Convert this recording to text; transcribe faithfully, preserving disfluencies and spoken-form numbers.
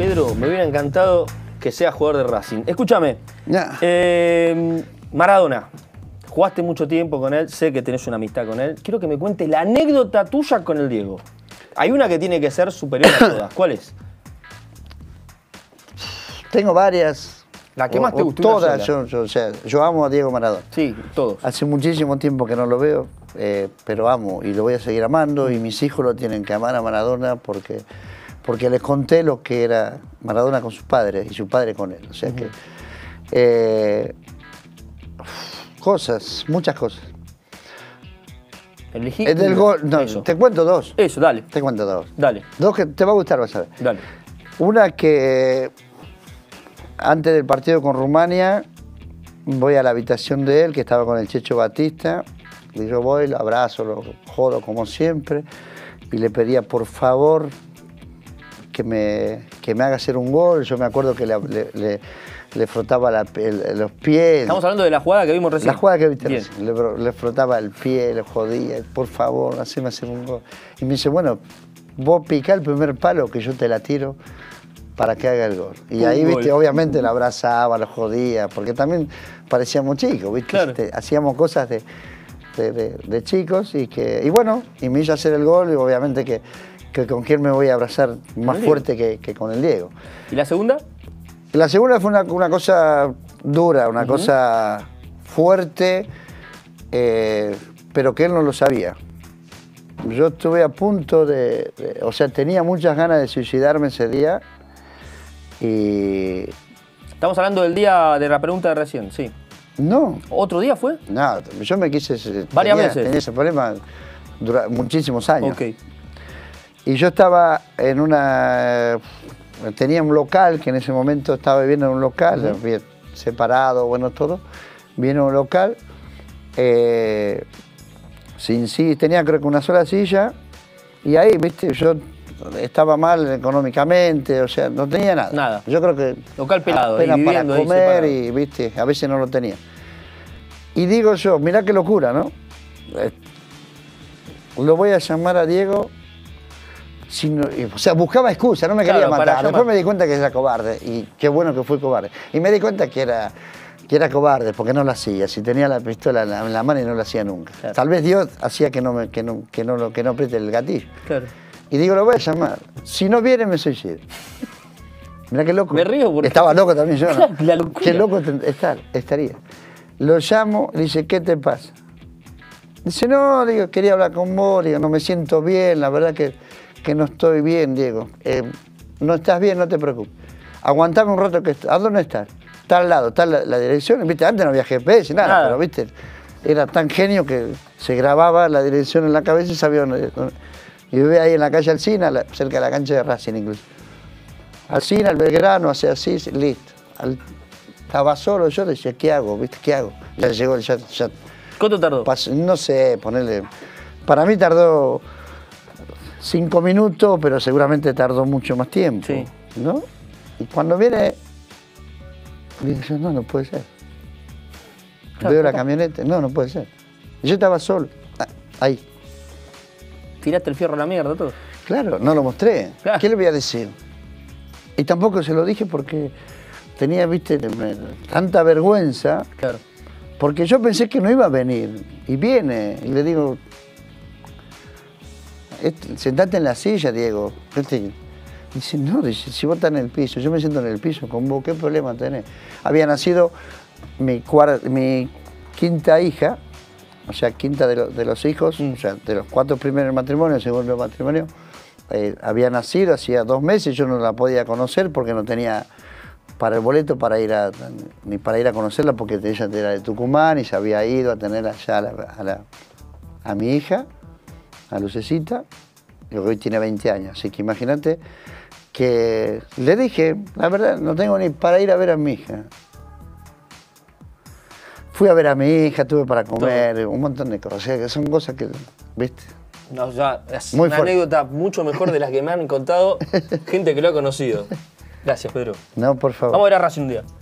Pedro, me hubiera encantado que sea jugador de Racing. Escúchame, Yeah. eh, Maradona, jugaste mucho tiempo con él, sé que tenés una amistad con él. Quiero que me cuentes la anécdota tuya con el Diego. Hay una que tiene que ser superior a todas. ¿Cuál es? Tengo varias. La que o, más te o gustó. Todas. Yo, yo, o sea, yo amo a Diego Maradona. Sí, todos. Hace muchísimo tiempo que no lo veo, eh, pero amo y lo voy a seguir amando. Y mis hijos lo tienen que amar a Maradona porque, porque les conté lo que era Maradona con sus padres y su padre con él. O sea que. Eh, cosas, muchas cosas. Elegí El del una. gol. No, Eso. te cuento dos. Eso, dale. Te cuento dos. Dale, Dos que te va a gustar, vas a ver. dale. Una que antes del partido con Rumania voy a la habitación de él, que estaba con el Checho Batista, y yo voy, lo abrazo, lo jodo como siempre, y le pedía por favor que me, que me haga hacer un gol. Yo me acuerdo que le, le, le, le frotaba la, el, los pies. Estamos hablando de la jugada que vimos recién. La jugada que viste Bien. recién. Le, le frotaba el pie, le jodía, por favor, haceme hacer un gol. Y me dice, bueno, vos picá el primer palo que yo te la tiro para que haga el gol. Y Un ahí, gol. viste, obviamente lo abrazaba, lo jodía, porque también parecíamos chicos, viste. Claro. Este, hacíamos cosas de, de, de, de chicos y que, y bueno, y me hizo hacer el gol y obviamente que, que con quién me voy a abrazar más el fuerte que, que con el Diego. ¿Y la segunda? La segunda fue una, una cosa dura, una uh-huh. cosa fuerte, eh, pero que él no lo sabía. Yo estuve a punto de, de, o sea, tenía muchas ganas de suicidarme ese día y... Estamos hablando del día de la pregunta de recién, sí. No. ¿Otro día fue? No, yo me quise... Varias tenía, veces. Tenía ese problema durante muchísimos años. Ok. Y yo estaba en una... Tenía un local, que en ese momento estaba viviendo en un local, uh-huh. bien separado, bueno, todo. Viene a un local, eh, sin sí, tenía creo que una sola silla, y ahí, viste, yo estaba mal económicamente, o sea, no tenía nada. Nada. Yo creo que local pelado, apenas y para comer y, viste, a veces no lo tenía. Y digo yo, mirá qué locura, ¿no? Lo voy a llamar a Diego. Sino, o sea, buscaba excusa, no me quería claro, matar. Después me di cuenta que era cobarde, y qué bueno que fui cobarde. Y me di cuenta que era, que era cobarde, porque no lo hacía. Si tenía la pistola en la, en la mano y no lo hacía nunca. Claro. Tal vez Dios hacía que no, me, que, no, que, no, que no apriete el gatillo. Claro. Y digo, lo voy a llamar. Si no viene, me suicido. Mirá qué loco. Me río porque... Estaba loco también yo, ¿no? La locura. Qué loco estar, estaría. Lo llamo, le dice, ¿qué te pasa? Dice, no, digo, quería hablar con vos, digo, no me siento bien, la verdad que... que no estoy bien, Diego. Eh, no estás bien, no te preocupes. Aguantame un rato que... ¿A dónde estás? Está al lado, está la, la dirección. ¿Viste? Antes no había G P S, nada, nada, pero ¿viste? Era tan genio que se grababa la dirección en la cabeza y sabía dónde... dónde. Y vive ahí en la calle Alsina, la, cerca de la cancha de Racing incluso. Alsina, el Belgrano, hace así, listo. Al, estaba solo, yo decía, ¿qué hago? ¿Viste? ¿Qué hago? Ya llegó, ya... ya ¿Cuánto tardó? Pasó, no sé, ponerle... Para mí tardó... Cinco minutos, pero seguramente tardó mucho más tiempo, sí. ¿no? Y cuando viene, digo yo, no, no puede ser. Claro, veo la camioneta, no, no puede ser. Y yo estaba solo, ahí. ¿Tiraste el fierro a la mierda todo? Claro, no lo mostré. Claro. ¿Qué le voy a decir? Y tampoco se lo dije porque tenía, viste, tanta vergüenza. Claro. Porque yo pensé que no iba a venir. Y viene, y le digo... Sentate en la silla, Diego. Dice, no, dice, si vos estás en el piso, yo me siento en el piso con vos, ¿qué problema tenés? Había nacido mi, cuarta, mi quinta hija, o sea, quinta de, lo, de los hijos, mm. o sea, de los cuatro primeros matrimonios, el segundo matrimonio, eh, había nacido hacía dos meses, yo no la podía conocer porque no tenía para el boleto para ir a, ni para ir a conocerla porque ella era de Tucumán y se había ido a tener allá a, la, a, la, a mi hija, a Lucecita, que hoy tiene veinte años, así que imagínate que le dije, la verdad, no tengo ni para ir a ver a mi hija. Fui a ver a mi hija, tuve para comer, todo. Un montón de cosas, o sea, que son cosas que, ¿viste? No, ya, es Muy una fuerte. Anécdota mucho mejor de las que me han contado gente que lo ha conocido. Gracias, Pedro. No, por favor. Vamos a ver a Racing un día.